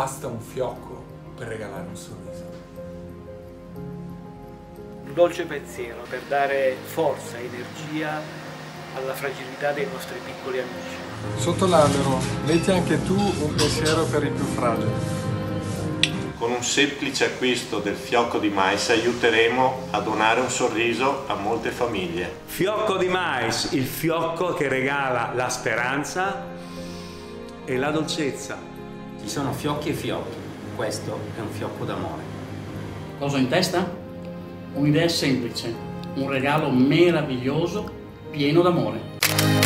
basta un fiocco per regalare un sorriso. Un dolce pensiero per dare forza e energia alla fragilità dei nostri piccoli amici. Sotto l'albero, metti anche tu un pensiero per i più fragili. Con un semplice acquisto del fiocco di mais aiuteremo a donare un sorriso a molte famiglie. Fiocco di mais, il fiocco che regala la speranza e la dolcezza. Ci sono fiocchi e fiocchi, questo è un fiocco d'amore. Cosa ho in testa? Un'idea semplice, un regalo meraviglioso, pieno d'amore.